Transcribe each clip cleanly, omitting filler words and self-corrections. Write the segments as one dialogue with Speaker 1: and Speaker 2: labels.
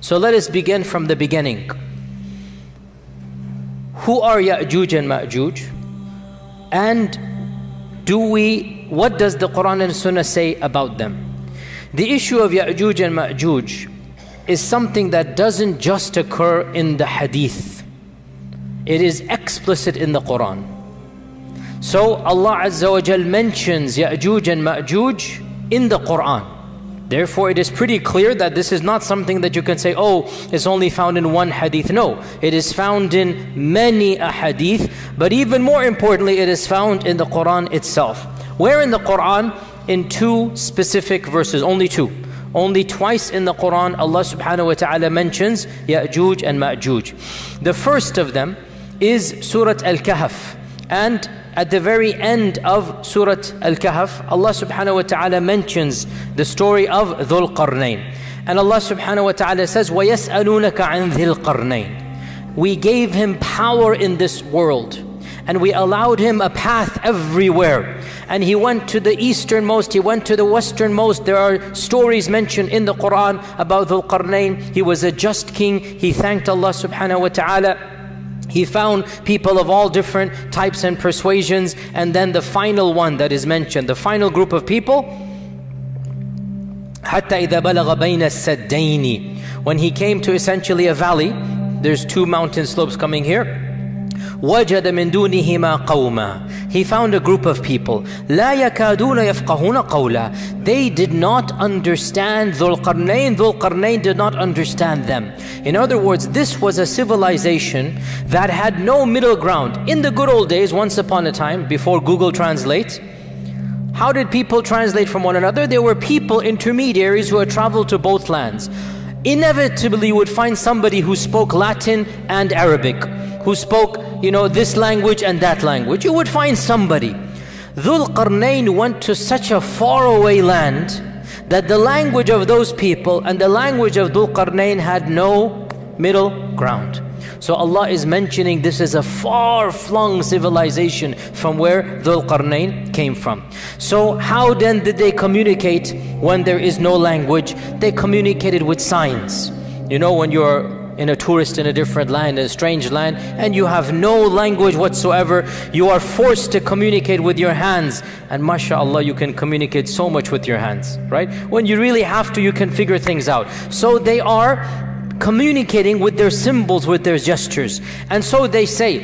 Speaker 1: So let us begin from the beginning. Who are Yajuj and Majuj? And what does the Quran and Sunnah say about them? The issue of Yajuj and Majuj is something that doesn't just occur in the hadith. It is explicit in the Quran. So Allah Azza wa Jal mentions Yajuj and Majuj in the Quran. Therefore, it is pretty clear that this is not something that you can say, oh, it's only found in one hadith. No, it is found in many a hadith, but even more importantly, it is found in the Quran itself. Where in the Quran? In two specific verses, only two. Only twice in the Quran, Allah subhanahu wa ta'ala mentions Yajuj and Majuj. The first of them is Surah Al-Kahf. And at the very end of Surah Al-Kahf, Allah subhanahu wa ta'ala mentions the story of Dhul Qarnayn. And Allah subhanahu wa ta'ala says, وَيَسْأَلُونَكَ عَنْ ذِي الْقَرْنَيْنِ. We gave him power in this world, and we allowed him a path everywhere. And he went to the easternmost, he went to the westernmost. There are stories mentioned in the Quran about Dhul Qarnayn. He was a just king. He thanked Allah subhanahu wa ta'ala. He found people of all different types and persuasions. And then the final one that is mentioned, the final group of people, حَتَّى إِذَا بَلَغَ بَيْنَ السَّدَّيْنِ. When he came to essentially a valley, there's two mountain slopes coming here. وَجَدَ مِن دُونِهِمَا قَوْمًا. He found a group of people. لَا يَكَادُونَ يَفْقَهُونَ قَوْلًا. They did not understand Dhul Qarnayn. Dhul Qarnayn did not understand them. In other words, this was a civilization that had no middle ground. In the good old days, once upon a time, before Google Translate, how did people translate from one another? There were people, intermediaries, who had traveled to both lands. Inevitably, you would find somebody who spoke Latin and Arabic, who spoke, this language and that language. You would find somebody. Dhul Qarnayn went to such a faraway land that the language of those people and the language of Dhul Qarnayn had no middle ground. So Allah is mentioning this is a far-flung civilization from where Dhul Qarnayn came from. So how then did they communicate when there is no language? They communicated with signs. When you're in a tourist in a different land, a strange land, and you have no language whatsoever, you are forced to communicate with your hands. And mashallah, you can communicate so much with your hands, right? When you really have to, you can figure things out. So they are communicating with their symbols, with their gestures. And so they say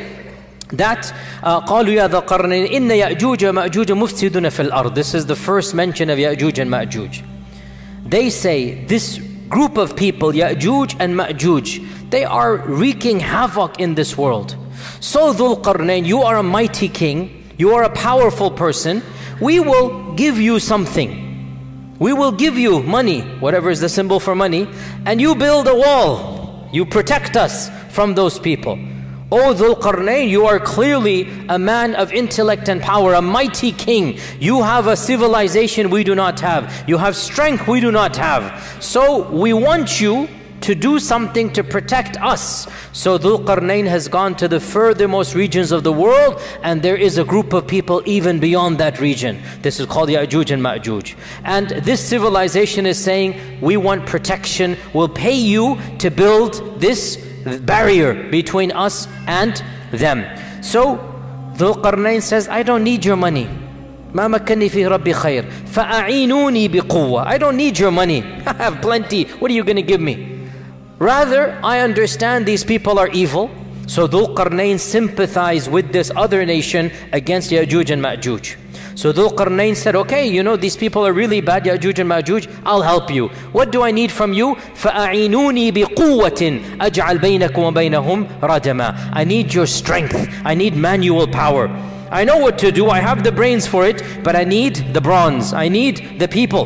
Speaker 1: that قَالُوا يَا ذَا قَرْنَيْنِ إِنَّ يَأْجُوجَ مَأْجُوجَ مُفْسِدُونَ فِي الْأَرْضِ. This is the first mention of Yajuj and Majuj. They say this group of people, Yajuj and Majuj, they are wreaking havoc in this world. So Dhul Qarnayn, you are a mighty king, you are a powerful person, we will give you something. We will give you money, whatever is the symbol for money, and you build a wall. You protect us from those people. O Dhul Qarnayn, you are clearly a man of intellect and power, a mighty king. You have a civilization we do not have. You have strength we do not have. So we want you to do something to protect us. So Dhul Qarnayn has gone to the furthermost regions of the world, and there is a group of people even beyond that region. This is called Yajuj and Majuj. And this civilization is saying, we want protection, we'll pay you to build this barrier between us and them. So Dhul Qarnayn says, I don't need your money. ما مكنني فيه ربي خير فأعينوني بقوة. I don't need your money. I have plenty. What are you going to give me? Rather, I understand these people are evil. So Dhul Qarnayn sympathized with this other nation against Yajuj and Majuj. So Dhul Qarnayn said, okay, these people are really bad, Yajuj and Majuj, I'll help you. What do I need from you? فَأَعِينُونِي بِقُوَّةٍ أَجْعَلْ بَيْنَكُمْ وَبَيْنَهُمْ رَدَمًا. I need your strength. I need manual power. I know what to do. I have the brains for it, but I need the bronze. I need the people.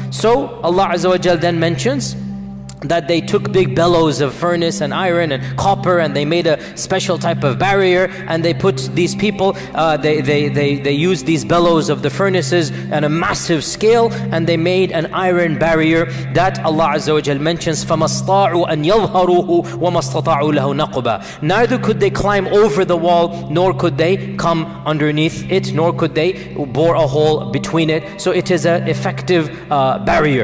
Speaker 1: So Allah Azza wa Jal then mentions that they took big bellows of furnace and iron and copper, and they made a special type of barrier, and they put these people, they used these bellows of the furnaces on a massive scale, and they made an iron barrier that Allah Azza wa Jal mentions, فَمَا اسْطَاعُوا أَنْ يَظْهَرُوهُ وَمَا اسْتَطَاعُوا لَهُ نَقْبًا. Neither could they climb over the wall, nor could they come underneath it, nor could they bore a hole between it. So it is an effective barrier.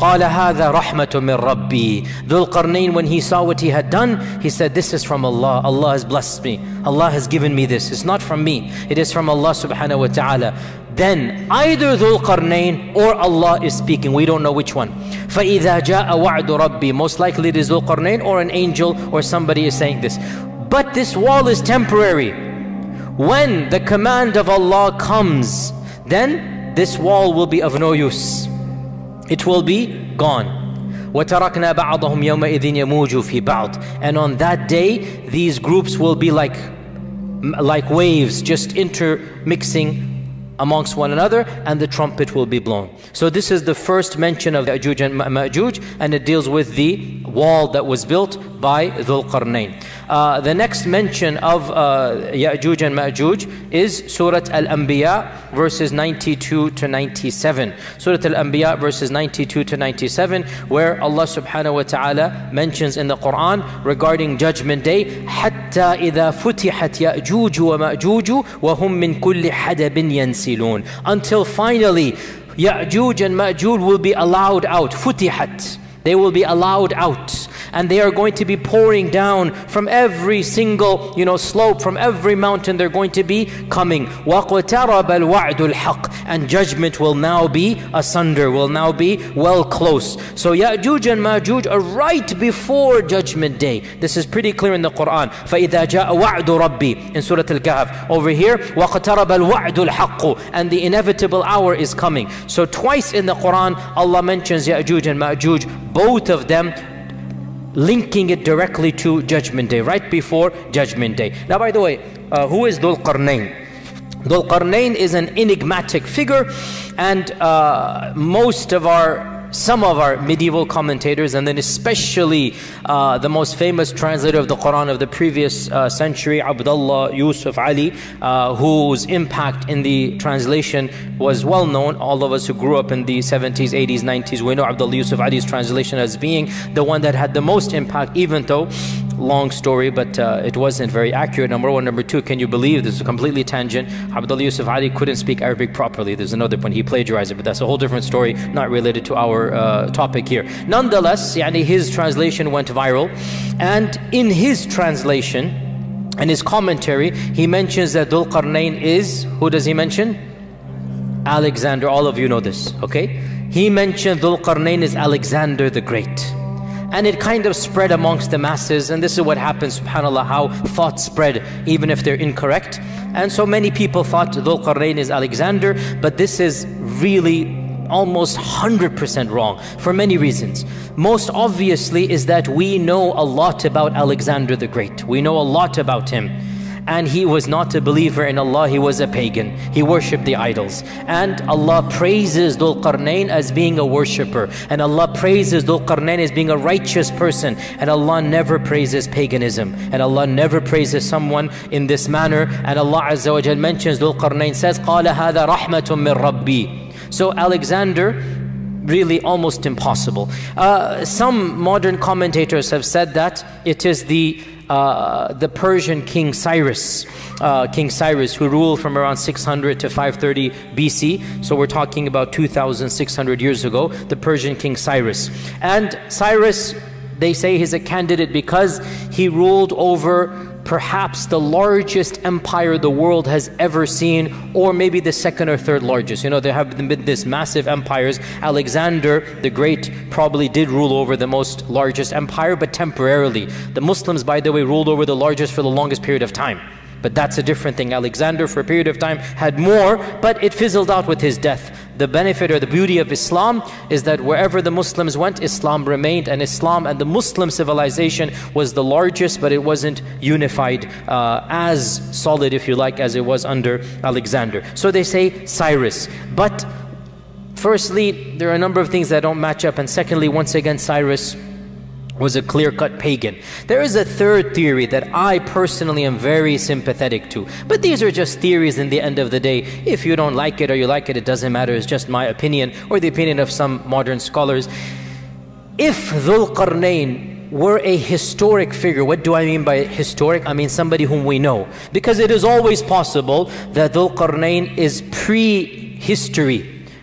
Speaker 1: قَالَ هَذَا رَحْمَةٌ مِّن رَبِّي. Dhul Qarnayn, when he saw what he had done, he said, this is from Allah. Allah has blessed me. Allah has given me this. It's not from me. It is from Allah subhanahu wa ta'ala. Then either Dhul Qarnayn or Allah is speaking. We don't know which one. فَإِذَا جَاءَ وَعْدُ رَبِّي. Most likely it is Dhul Qarnayn or an angel or somebody is saying this. But this wall is temporary. When the command of Allah comes, then this wall will be of no use. It will be gone. وَتَرَكْنَا بَعْضَهُمْ يَوْمَئِذٍ يَمُوجُ فِي بَعْضٍ. And on that day, these groups will be like waves, just intermixing amongst one another, and the trumpet will be blown. So this is the first mention of Yajuj and Majuj, and it deals with the wall that was built by Dhul Qarnayn. The next mention of Yajuj and Majuj is Surah Al-Anbiya verses 92 to 97. Surah Al-Anbiya verses 92 to 97, where Allah subhanahu wa ta'ala mentions in the Quran regarding Judgment Day, حَتَّى إِذَا فُتِحَتْ يَأْجُوجُ وَمَأْجُوجُ وَهُمْ مِنْ كُلِّ حَدَبٍ يَنْسِلُونَ. Until finally Yajuj and Majuj will be allowed out. Futihat. They will be allowed out. And they are going to be pouring down from every single, slope, from every mountain. They're going to be coming. وَقْتَرَبَ الْوَعْدُ الْحَقِّ. And judgment will now be asunder, will now be well close. So Yajuj and Majuj are right before Judgment Day. This is pretty clear in the Quran. فَإِذَا جَاءَ وَعْدُ رَبِّي in Surah Al-Kahf. Over here, وَقْتَرَبَ الْوَعْدُ الْحَقِّ. And the inevitable hour is coming. So twice in the Quran, Allah mentions Yajuj and Majuj, both of them linking it directly to Judgment Day, right before Judgment Day. Now, by the way, who is Dhul Qarnayn? Dhul Qarnayn is an enigmatic figure, and some of our medieval commentators, and then especially the most famous translator of the Quran of the previous century, Abdullah Yusuf Ali, whose impact in the translation was well known. All of us who grew up in the 70s, 80s, 90s, we know Abdullah Yusuf Ali's translation as being the one that had the most impact, even though, long story, but it wasn't very accurate. Number one. Number two, can you believe, this is a completely tangent, Abdullah Yusuf Ali couldn't speak Arabic properly. There's another point, he plagiarized it, but that's a whole different story, not related to our topic here. Nonetheless, his translation went viral, and in his translation and his commentary, he mentions that Dhul Qarnayn is, who does he mention? Alexander. All of you know this, okay? He mentioned Dhul Qarnayn is Alexander the Great. And it kind of spread amongst the masses, and this is what happens, subhanAllah, how thoughts spread even if they're incorrect. And so many people thought Dhul Qarnayn is Alexander, but this is really almost 100% wrong for many reasons. Most obviously is that we know a lot about Alexander the Great. We know a lot about him. And he was not a believer in Allah, he was a pagan. He worshipped the idols. And Allah praises Dhul Qarnayn as being a worshipper. And Allah praises Dhul Qarnayn as being a righteous person. And Allah never praises paganism. And Allah never praises someone in this manner. And Allah Azza wa Jal mentions, Dhul Qarnayn says, قَالَ هَذَا رَحْمَةٌ مِّن رَبِّي. So Alexander, really almost impossible. Some modern commentators have said that it is the Persian King Cyrus, who ruled from around 600 to 530 BC. So we're talking about 2,600 years ago, the Persian King Cyrus. And Cyrus, they say he's a candidate because he ruled over perhaps the largest empire the world has ever seen, or maybe the second or third largest. There have been these massive empires. Alexander the Great probably did rule over the most largest empire, but temporarily. The Muslims, by the way, ruled over the largest for the longest period of time. But that's a different thing. Alexander, for a period of time, had more, but it fizzled out with his death. The benefit or the beauty of Islam is that wherever the Muslims went, Islam remained, and Islam and the Muslim civilization was the largest, but it wasn't unified as solid, if you like, as it was under Alexander. So they say Cyrus. But firstly, there are a number of things that don't match up, and secondly, once again, Cyrus was a clear-cut pagan. There is a third theory that I personally am very sympathetic to. But these are just theories in the end of the day. If you don't like it or you like it, it doesn't matter. It's just my opinion or the opinion of some modern scholars. If Dhul Qarnayn were a historic figure, what do I mean by historic? I mean somebody whom we know. Because it is always possible that Dhul Qarnayn is pre-history.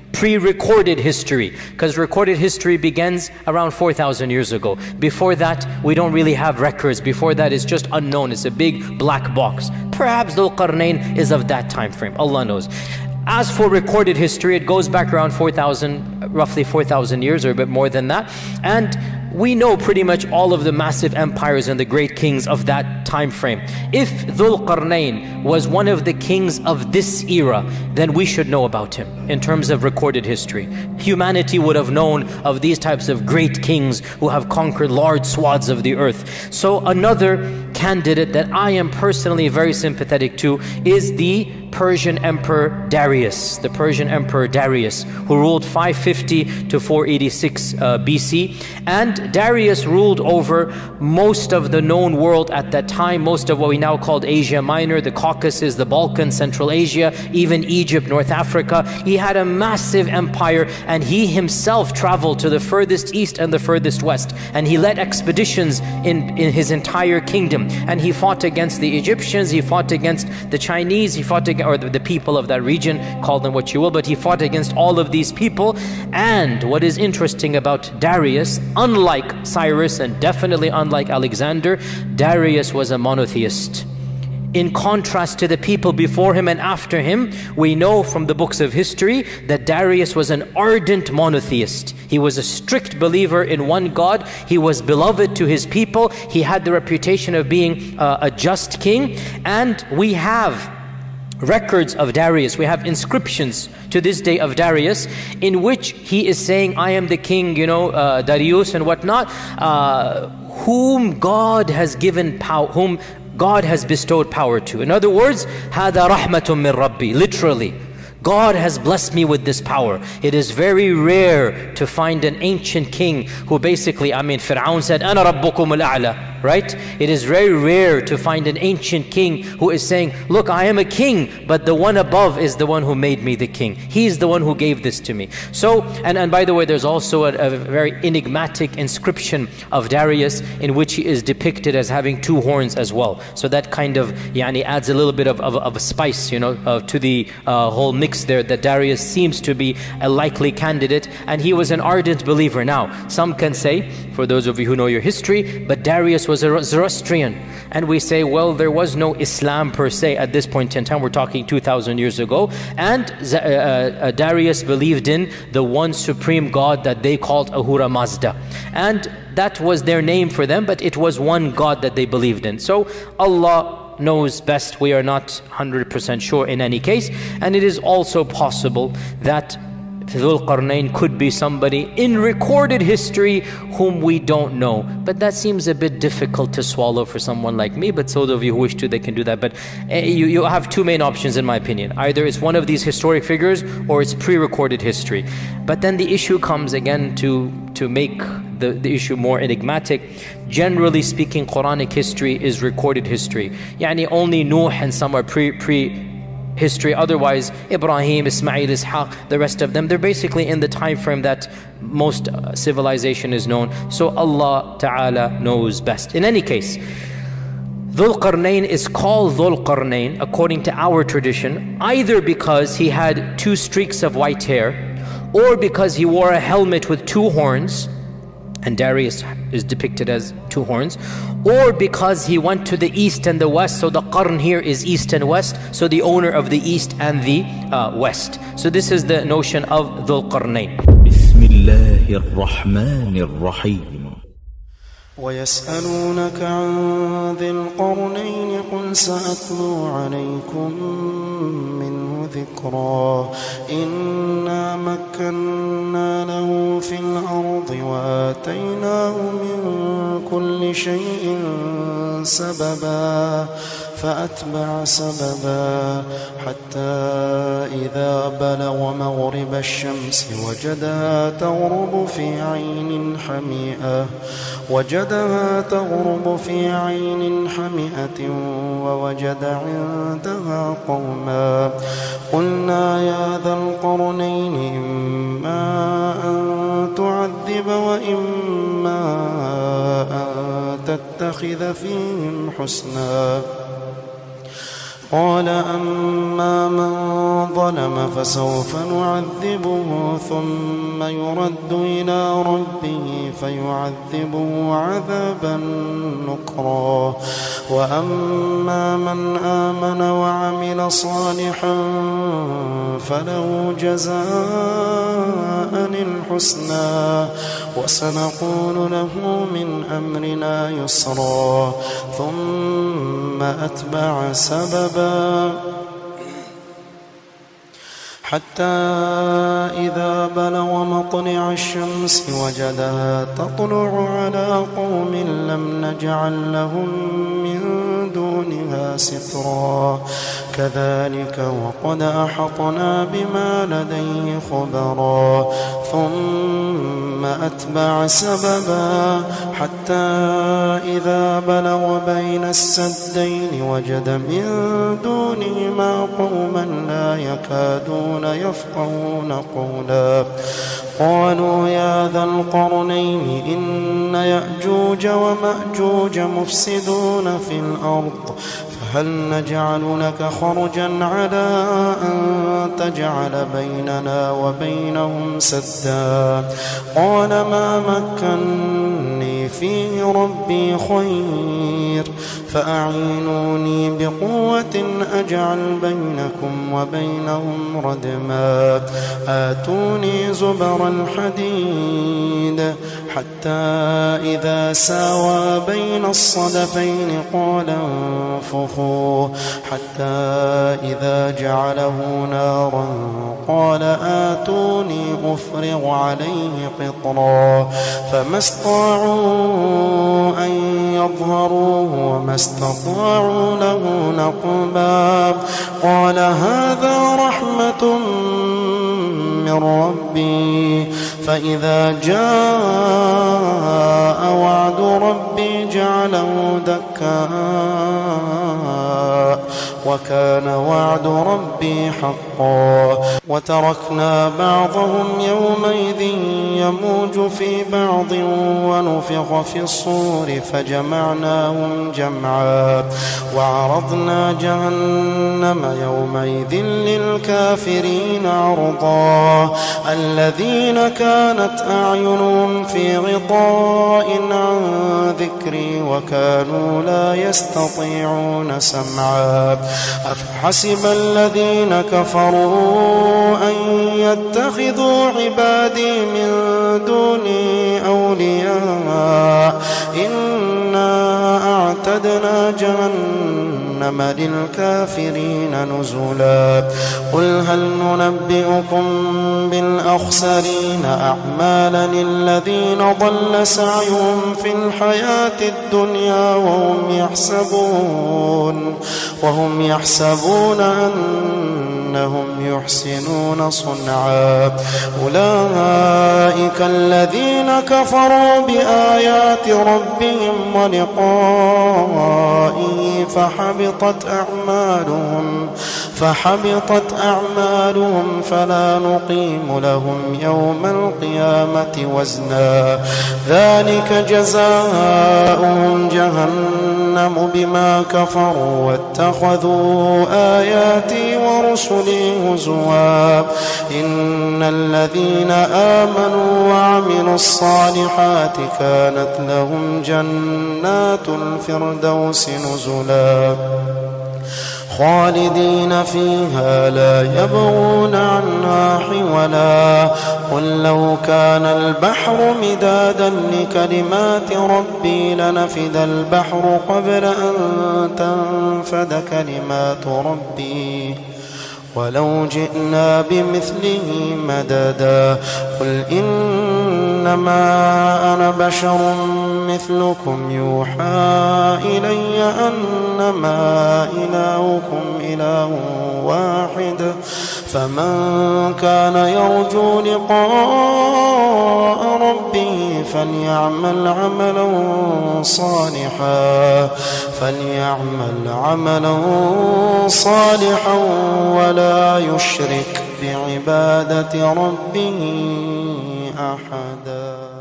Speaker 1: pre-recorded history, because recorded history begins around 4,000 years ago. Before that, we don't really have records. Before that, it's just unknown. It's a big black box. Perhaps Dhul Qarnayn is of that time frame. Allah knows. As for recorded history, it goes back around 4,000, roughly 4,000 years or a bit more than that. And we know pretty much all of the massive empires and the great kings of that time frame. If Dhul Qarnayn was one of the kings of this era, then we should know about him in terms of recorded history. Humanity would have known of these types of great kings who have conquered large swaths of the earth. So another candidate that I am personally very sympathetic to is the Persian Emperor Darius. The Persian Emperor Darius, who ruled 550 to 486 BC. And Darius ruled over most of the known world at that time, most of what we now call Asia Minor, the Caucasus, the Balkans, Central Asia, even Egypt, North Africa. He had a massive empire, and he himself traveled to the furthest east and the furthest west. And he led expeditions in his entire kingdom. And he fought against the Egyptians, he fought against the Chinese, he fought against, or the people of that region, call them what you will, but he fought against all of these people. And what is interesting about Darius, unlike Cyrus and definitely unlike Alexander, Darius was a monotheist. In contrast to the people before him and after him, we know from the books of history that Darius was an ardent monotheist. He was a strict believer in one God. He was beloved to his people. He had the reputation of being a just king. And we have records of Darius. We have inscriptions to this day of Darius in which he is saying, I am the king, Darius and whatnot, whom God has given power, whom God has bestowed power to. In other words, هَذَا رَحْمَةٌ مِّن رَبِّي. Literally, God has blessed me with this power. It is very rare to find an ancient king who basically, Fir'aun said, أَنَا رَبُّكُمُ الْأَعْلَى, right? It is very rare to find an ancient king who is saying, look, I am a king, but the one above is the one who made me the king. He's the one who gave this to me. So, and by the way, there's also a very enigmatic inscription of Darius in which he is depicted as having two horns as well. So that kind of adds a little bit of a spice, to the whole mix there, that Darius seems to be a likely candidate, and he was an ardent believer. Now, some can say, for those of you who know your history, but Darius was a Zoroastrian, and we say, well, there was no Islam per se at this point in time. We're talking 2,000 years ago, and Darius believed in the one supreme God that they called Ahura Mazda, and that was their name for them, but it was one God that they believed in. So Allah knows best. We are not 100% sure in any case. And it is also possible that Dhul Qarnayn could be somebody in recorded history whom we don't know. But that seems a bit difficult to swallow for someone like me. But those of you who wish to, they can do that. But you have two main options in my opinion. Either it's one of these historic figures or it's pre-recorded history. But then the issue comes again to make the issue more enigmatic. Generally speaking, Quranic history is recorded history. Only Nuh and some are pre-history. Otherwise, Ibrahim, Ismail, Ishaq, the rest of them, they're basically in the time frame that most civilization is known. So Allah Ta'ala knows best. In any case, Dhul Qarnayn is called Dhul Qarnayn according to our tradition, either because he had two streaks of white hair, or because he wore a helmet with two horns, and Darius is depicted as two horns, or because he went to the east and the west. So the Qarn here is east and west, so the owner of the east and the west. So this is the notion of Dhul Qarnayn.
Speaker 2: Bismillahir Rahmanir Rahim.
Speaker 3: ويسألونك عن ذي القرنين قل سأتلو عليكم منه ذكرا إنا مكنا له في الأرض وآتيناه من كل شيء سببا فأتبع سببا حتى إذا بلغ مغرب الشمس وجدها تغرب في عين حمئة ووجد عندها قوما قلنا يا ذا القرنين إما أن تعذب وإما أن تتخذ فيهم حسنا قال أما من ظلم فسوف نعذبه ثم يرد إلى ربه فيعذبه عذابا نكرا وأما من آمن وعمل صالحا فله جزاء الحسنى وسنقول له من أمرنا يسرا ثم أتبع سببا حتى إذا بلغ مطلع الشمس وجدها تطلع على قوم لم نجعل لهم من دونها سترا كذلك وقد أحطنا بما لديه خبرا ثم أتبع سببا حتى إذا بلغ بين السدين وجد من دونهما قوما لا يكادون يفقهون قولا قالوا يا ذا القرنين إن يأجوج ومأجوج مفسدون في الأرض فهل نجعل لك خرجا على أن تجعل بيننا وبينهم سدا قال ما مكني فيه ربي خير فأعينوني بقوة أجعل بينكم وبينهم ردما آتوني زبر الحديد حتى إذا ساوى بين الصدفين قال انفخوا حتى إذا جعله نارا قال آتوني أفرغ عليه قطرا فما استطاعوا أن يظهروه وما استطاعوا له نقبا قال هذا رحمة من ربي فإذا جاء وعد ربي جعله دكا وكان وعد ربي حقا وتركنا بعضهم يومئذ يموج في بعض ونفخ في الصور فجمعناهم جمعا وعرضنا جهنم يومئذ للكافرين عرضا الذين كانت أعينهم في غطاء عن ذكري وكانوا لا يستطيعون سمعا أفحسب الذين كفروا أن يتخذوا عبادي من دوني أولياء إنا أعتدنا جهنم للكافرين نزلا قل هل ننبئكم بالأخسرين أعمالا الذين ضل سعيهم في الحياة الدنيا وهم يحسبون أنهم يحسنون صنعا أولئك الذين كفروا بآيات ربهم ولقائه فحبطت أعمالهم فلا نقيم لهم يوم القيامة وزنا ذلك جزاؤهم جهنم بما كفروا واتخذوا آياتي ورسلي هزوا إن الذين آمنوا وعملوا الصالحات كانت لهم جنات الفردوس نزلا خالدين فيها لا يبغون عنها حولا قل لو كان البحر مدادا لكلمات ربي لنفد البحر قبل أن تنفد كلمات ربي ولو جئنا بمثله مددا قل إنما أنا بشر مثلكم يوحى إلي أنما إلهكم إله واحد فمن كان يرجو لقاء ربه فليعمل عملا صالحا ولا يشرك بعبادة ربه أحدا.